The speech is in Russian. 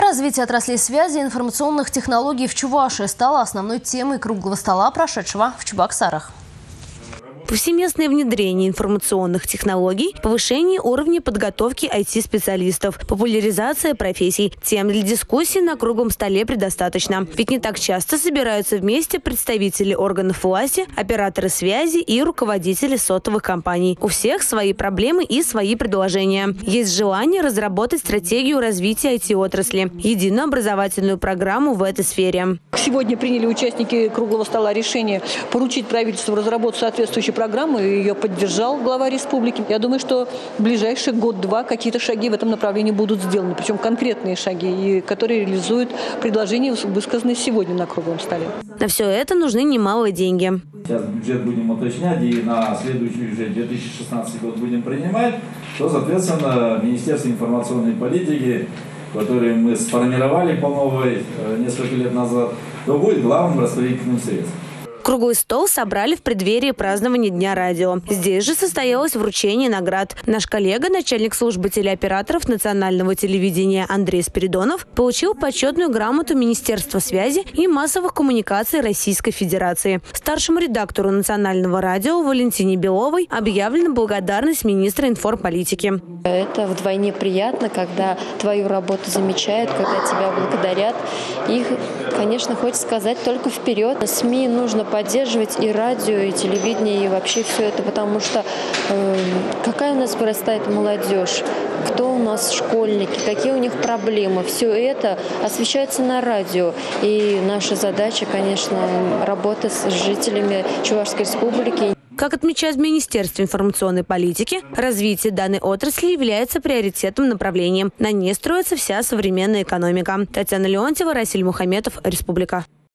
Развитие отраслей связи и информационных технологий в Чувашии стало основной темой круглого стола, прошедшего в Чебоксарах. Повсеместное внедрение информационных технологий, повышение уровня подготовки IT-специалистов, популяризация профессий. Тем для дискуссий на круглом столе предостаточно. Ведь не так часто собираются вместе представители органов власти, операторы связи и руководители сотовых компаний. У всех свои проблемы и свои предложения. Есть желание разработать стратегию развития IT-отрасли, единую образовательную программу в этой сфере. Сегодня приняли участники круглого стола решение поручить правительству разработать соответствующую программу, и ее поддержал глава республики. Я думаю, что в ближайший год-два какие-то шаги в этом направлении будут сделаны, причем конкретные шаги, которые реализуют предложения, высказанные сегодня на круглом столе. На все это нужны немалые деньги. Сейчас бюджет будем уточнять, и на следующий уже 2016 год будем принимать, то, соответственно, Министерство информационной политики, которое мы сформировали по новой несколько лет назад, то будет главным распределительным средством. Круглый стол собрали в преддверии празднования Дня радио. Здесь же состоялось вручение наград. Наш коллега, начальник службы телеоператоров национального телевидения Андрей Спиридонов, получил почетную грамоту Министерства связи и массовых коммуникаций Российской Федерации. Старшему редактору национального радио Валентине Беловой объявлена благодарность министра информполитики. Это вдвойне приятно, когда твою работу замечают, когда тебя благодарят. И, конечно, хочется сказать только вперед. СМИ нужно поддерживать, и радио, и телевидение, и вообще все это, потому что какая у нас вырастает молодежь, кто у нас школьники, какие у них проблемы, все это освещается на радио. И наша задача, конечно, работать с жителями Чувашской республики. Как отмечают в Министерстве информационной политики, развитие данной отрасли является приоритетным направлением. На ней строится вся современная экономика. Татьяна Леонтьева, Расиль Мухаметов, Республика.